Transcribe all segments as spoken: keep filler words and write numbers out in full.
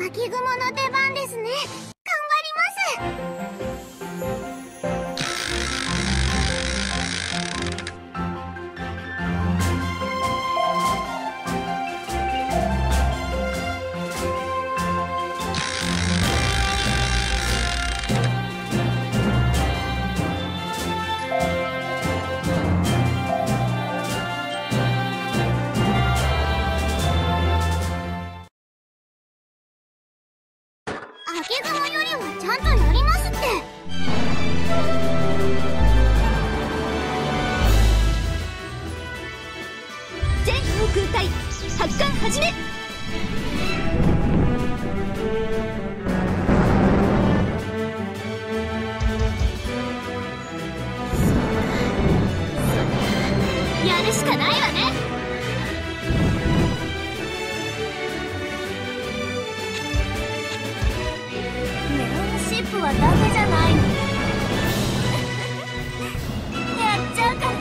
秋雲の出番ですね。頑張ります。秋雲よりはちゃんとやりますって。 全航空隊発艦始め。やるしかないわね。 シップはダメじゃないの。やっちゃうから。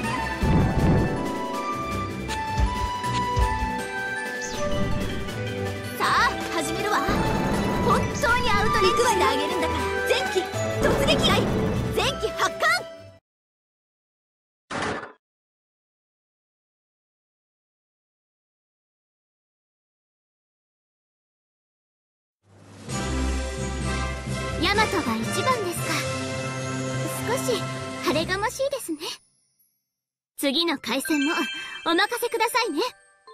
さあ始めるわ。本当にアウトレッチしてあげるんだから。前期突撃愛前期発艦。 ヤマトが一番ですか。少し晴れがましいですね。次の回戦もお任せくださいね。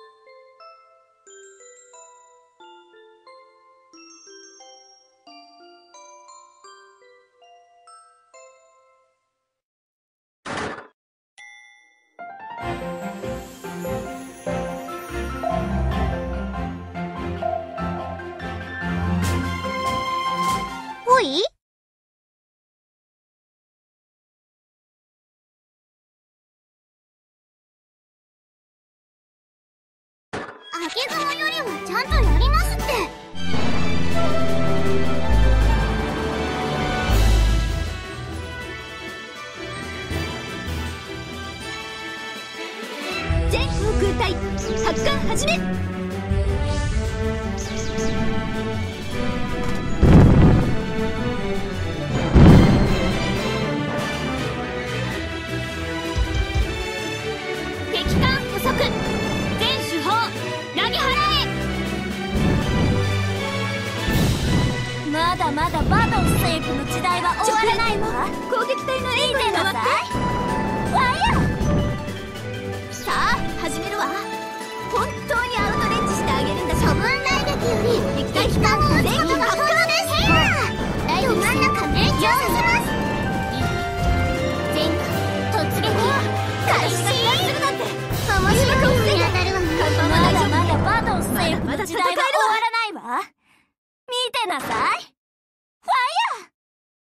ほい？秋雲よりはちゃんとやりますって。 全航空隊発艦始め。敵艦捕捉全主砲投げ払え。 まだまだバトルセーフの時代は終わらないわ。 攻撃隊の援護に回って。 ファイヤさあ始めるわ。本当にアウトレッチしてあげるんだ。 処分雷撃より敵艦を撃つことが不可能です。 ど真ん中命中させます。前回突撃開始するなんて面白いように当たるわね。まだまだバトルセーフの時代は終わらないわ。見てなさい。ファイヤー。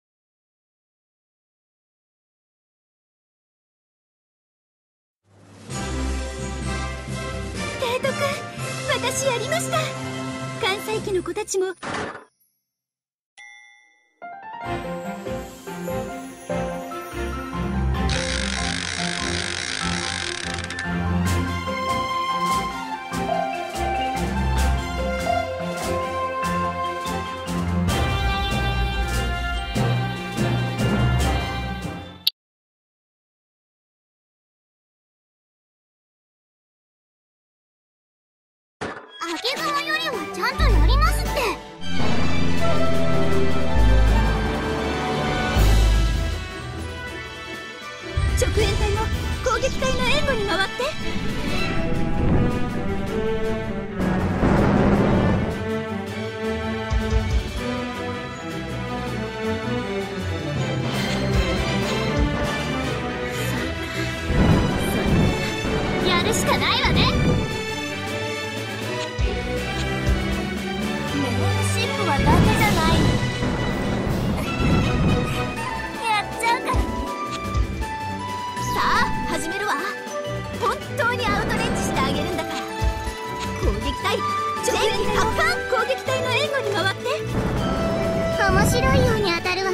提督、私やりました。関西機の子たちも秋雲よりはちゃんとやりますって。 直援隊も攻撃隊の援護に回って。 やるしかないわね。メインシップはダメじゃないの。やっちゃうから。 さあ始めるわ。本当にアウトレッチしてあげるんだから。攻撃隊直撃発艦。攻撃隊の援護に回って。 面白いように当たるわね。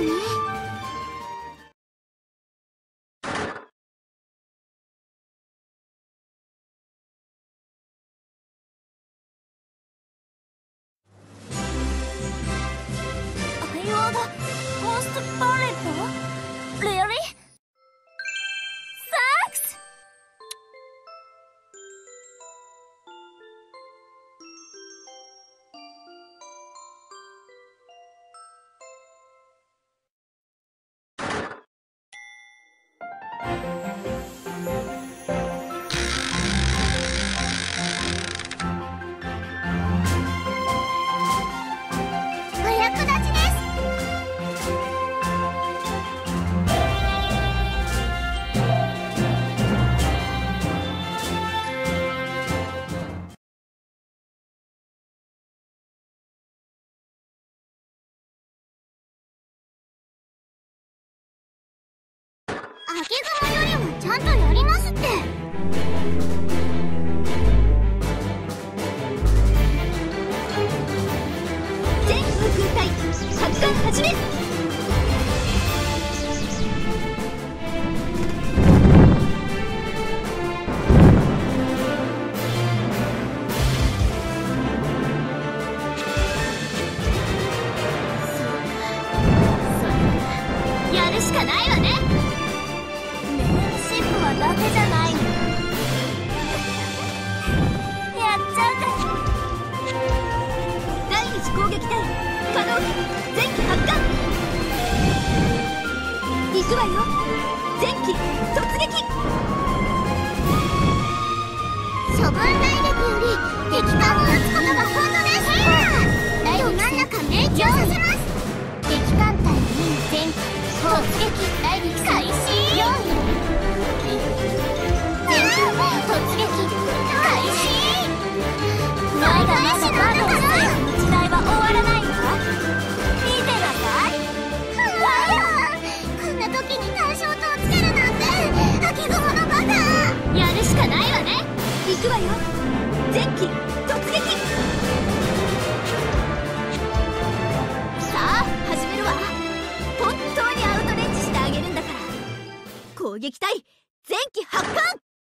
お役立ちです。あげ雲よりもちゃんとやりますって。 全航空隊発艦始め。 やるしかないわね。メインシップはだけじゃないの。やっちゃうから。 第二次攻撃隊可動機前期発艦。行くわよ。前期突撃。 処分雷撃より敵艦を撃つことが本当です。ど真ん中命中させます。敵艦隊に前期突撃雷撃開始。よん前期突撃開始。まだまだバトルステージの時代は終わらないわ。見てなさい。うわこんな時に対象灯をつけるなんて秋雲のバカ。やるしかないわね。 行くわよ。前期突撃。さあ始めるわ。本当にアウトレンジしてあげるんだから。攻撃隊前期発艦。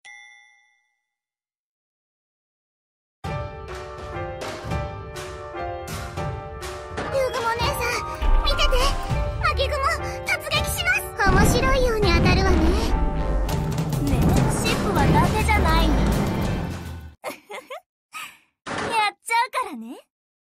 ゆうぐも姉さん見てて。秋雲突撃します。面白いように当たるわね。メインシップはだけじゃないの。やっちゃうからね。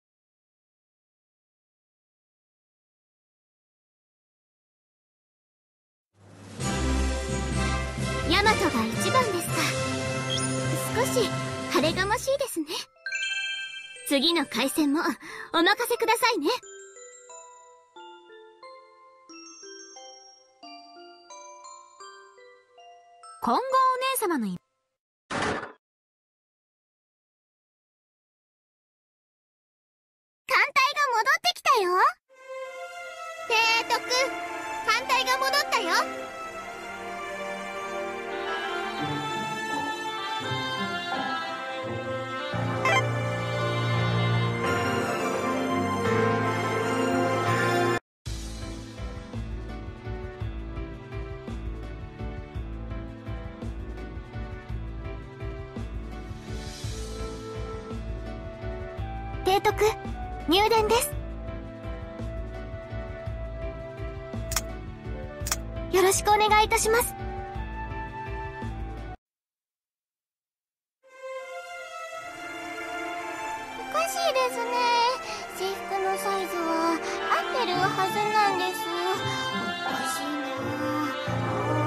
ヤマトが一番ですか。少し晴れがましいですね。次の回戦もお任せくださいね。 金剛お姉様の艦隊が戻ってきたよ。提督、艦隊が戻ったよ。提督、入電です。よろしくお願いいたします。おかしいですね。制服のサイズは合ってるはずなんです。おかしいな。